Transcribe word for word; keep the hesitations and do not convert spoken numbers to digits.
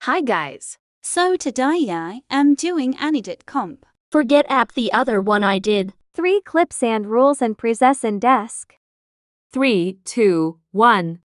Hi guys. So today I am doing an edit comp. Forget app the other one I did. Three clips and rules and process in desk. Three, two, one.